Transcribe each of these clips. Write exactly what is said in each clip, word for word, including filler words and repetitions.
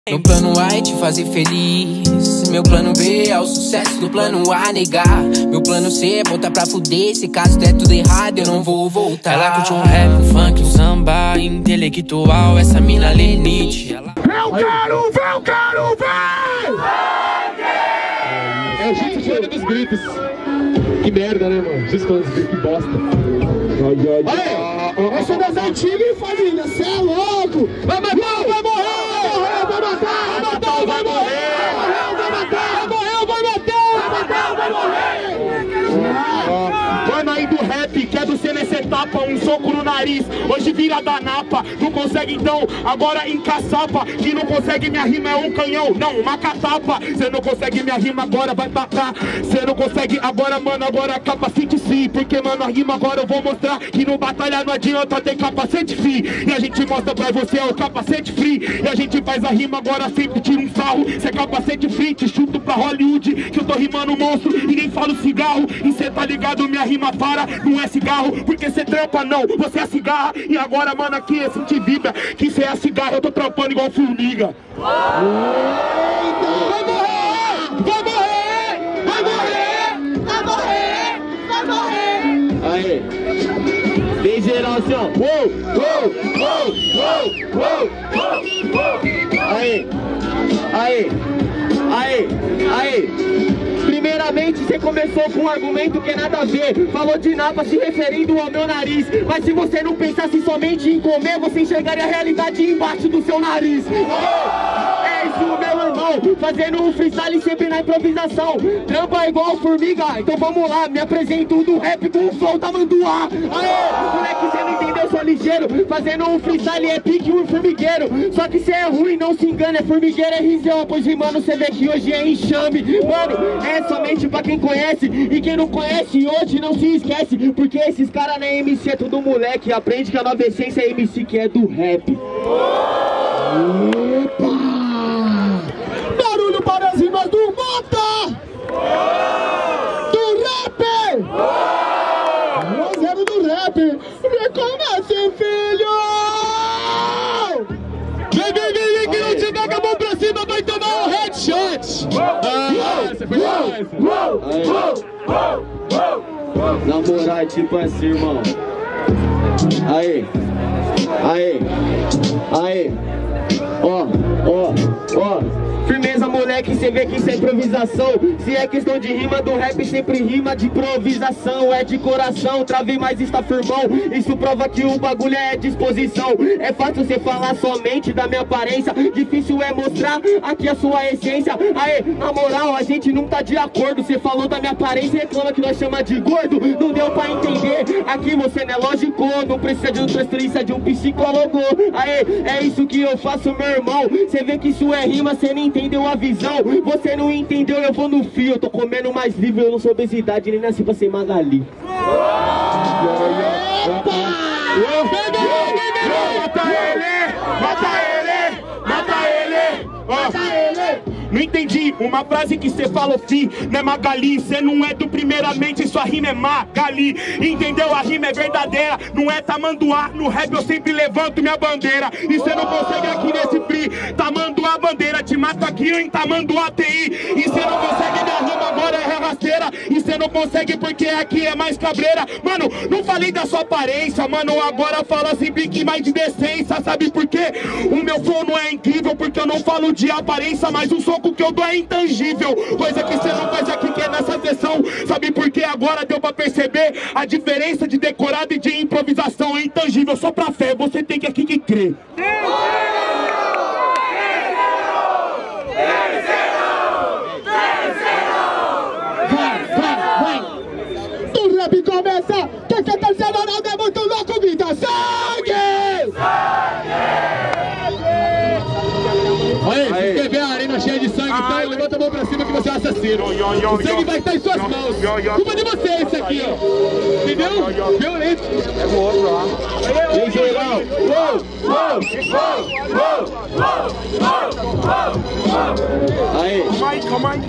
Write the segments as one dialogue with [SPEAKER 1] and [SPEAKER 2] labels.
[SPEAKER 1] Meu plano A é te fazer feliz. Meu plano B é o sucesso do plano A negar. Meu plano C é botar pra fuder. Se caso der tudo errado eu não vou voltar. Ela curte um rap, um funk, um samba intelectual. Essa mina lenite ela...
[SPEAKER 2] Eu quero ver, eu quero ver! É o jeito de olho dos gritos. Que merda, né, mano? Justo falando dos gritos, que bosta. Aí, essa é das antigas, família, cê é louco! Vai matar, vai morrer! Vai matar, vai matar, vai morrer! Vai matar, vai morrer, vai matar! Vai matar, vai morrer! Mano aí do rap, quer do C N C tapa, um soco no nariz. Hoje vira da napa, não consegue então, agora encaçapa. Que não consegue minha rima é um canhão, não, uma catapa. Cê não consegue minha rima agora, vai tacar. Cê não consegue agora, mano, agora capacete sim. Porque, mano, a rima agora eu vou mostrar que no batalha não adianta ter capacete free. E a gente mostra pra você é o capacete free. E a gente faz a rima agora sempre tira um sarro. Cê é capacete free, te chuto pra Hollywood. Que eu tô rimando monstro e nem falo cigarro. E cê tá ligado, minha rima para, não é cigarro. Porque cê trampa não, você é cigarra. E agora, mano, aqui é sentir vibra. Que cê é cigarro, eu tô trampando igual formiga. Eita! Vai morrer! Vai morrer! Vai morrer! Vai morrer! Vai morrer! Aê! Vem geral assim, ó! Uou! Uou! Uou! Uou! Uou! Uou! Aê! Aê! Aê! Aê! Primeiramente, você começou com um argumento que é nada a ver. Falou de napa se referindo ao meu nariz. Mas se você não pensasse somente em comer, você enxergaria a realidade embaixo do seu nariz. É isso, meu irmão, fazendo um freestyle sempre na improvisação. Trampa igual formiga, então vamos lá. Me apresento do rap com o flow da manduá. Aê, moleque, você não entendeu, sou ligeiro. Fazendo um freestyle é pique um formigueiro. Só que cê é ruim, não se engana, é formigueiro, é risão. Pois rimando, cê vê que hoje é enxame. Mano, é somente pra quem conhece. E quem não conhece hoje não se esquece. Porque esses caras na M C é tudo moleque. Aprende que a nova essência é M C que é do rap. Epa! Barulho para as rimas do Mota! Do rap! O zero do rap! Reconhece, filho! Vem, vem, vem, vem, que não te pega a mão pra cima, vai tomar um headshot! Ah, essa foi mais! Na moral, é tipo assim, irmão. Aê! Aê! Aê! Ó, ó, ó. Firmeza, moleque, cê vê que isso é improvisação. Se é questão de rima do rap, sempre rima de improvisação. É de coração, travei, mas está firmão. Isso prova que o bagulho é disposição. É fácil você falar somente da minha aparência. Difícil é mostrar aqui a sua essência. Aê, na moral, a gente não tá de acordo. Você falou da minha aparência e reclama que nós chama de gordo. Não deu pra entender, aqui você não é lógico. Não precisa de um transferência de um psicólogo. Aê, é isso que eu faço, meu irmão. Você vê que isso é rima, você nem entendeu a visão. Você não entendeu, eu vou no fio. Eu tô comendo mais livre, eu não sou obesidade, nem nasci pra ser Magali. Epa! Mata ele! Mata ele! Mata ele! Mata ele! Não entendi, uma frase que cê falou fi, não é Magali, cê não é do primeiramente, sua rima é Magali. Entendeu? A rima é verdadeira, não é tamanduá. No rap eu sempre levanto minha bandeira. E cê não consegue aqui nesse free, tamanduá bandeira. Te mato aqui em tamanduá T I. E cê não consegue, minha rima agora é rasteira. E cê não consegue porque aqui é mais cabreira. Mano, não falei da sua aparência, mano, agora fala sempre que mais de decência. Sabe por quê? O meu flow não é incrível porque eu não falo de aparência, mas o soco que eu dou é intangível. Coisa que você não faz aqui que é nessa sessão. Sabe por quê? Agora deu pra perceber a diferença de decorado e de improvisação. É intangível, só pra fé, você tem que aqui que crer. O rap começa, que essa terceira roda é muito louco, grita sangue! Aí, quer ver a arena cheia de sangue, então levanta a mão pra cima que você é assassino. O sangue vai estar em suas mãos. Culpa de vocês isso aqui, ó. Entendeu? Violento. É o outro lá. Vem, geral. Aí. Calma aí, calma aí.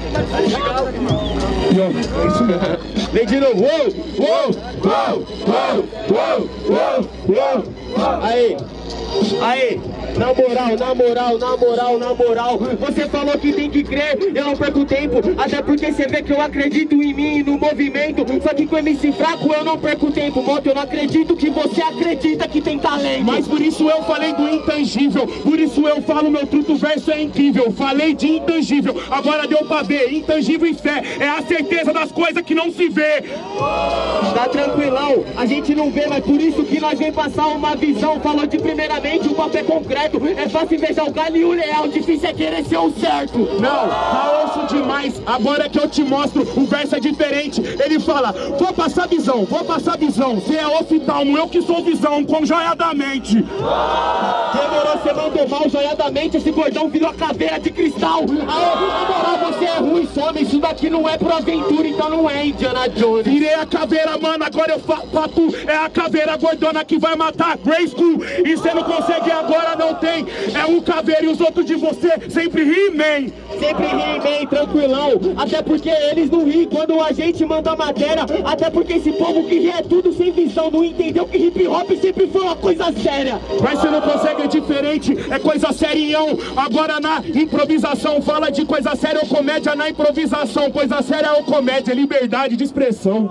[SPEAKER 2] É isso mesmo. Vem de novo. Uou, uou, uou, uou, uou, uou, uou. Aí. Aê, na moral, na moral, na moral, na moral. Você falou que tem que crer, eu não perco tempo. Até porque você vê que eu acredito em mim e no movimento. Só que com M C fraco eu não perco tempo. Moto, eu não acredito que você acredita que tem talento. Mas por isso eu falei do intangível. Por isso eu falo, meu truto verso é incrível. Falei de intangível, agora deu pra ver. Intangível e fé, é a certeza das coisas que não se vê. Tá tranquilão, a gente não vê, mas por isso que nós vem passar uma visão. Falou de primeiramente um papel concreto. É fácil invejar o galho e o leal, difícil é querer ser o certo. Não, tá osso demais, agora que eu te mostro, o verso é diferente. Ele fala, vou passar visão, vou passar visão. Cê é oftalmo, eu que sou visão, com joia da mente. Demorou, cê mandou mal, joia da mente. Esse gordão virou a caveira de cristal. Aê, na moral, você é ruim, some. Isso daqui não é pro aventura, então não é Indiana Jones. Virei a caveira, mano, agora eu fato. É a caveira gordona que vai matar Grayskull. E cê não consegue agora, não tem. É um caveira e os outros de você sempre rimem. Sempre rimem, tranquilão. Até porque eles não riem quando a gente manda matéria. Até porque esse povo que ri é tudo sem visão. Não entendeu que hip hop sempre foi uma coisa séria. Mas você não consegue, é diferente, é coisa serião. Agora na improvisação fala de coisa séria ou comédia na improvisação. Coisa séria ou comédia, liberdade de expressão.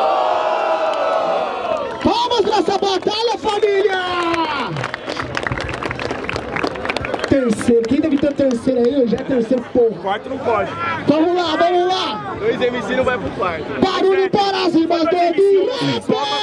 [SPEAKER 2] Vamos nessa batalha, família! Terceiro, quem deve ter terceiro aí? Já é terceiro, porra. Quarto não pode. Vamos lá, vamos lá! Dois M C não vai pro quarto. Barulho para as rimas do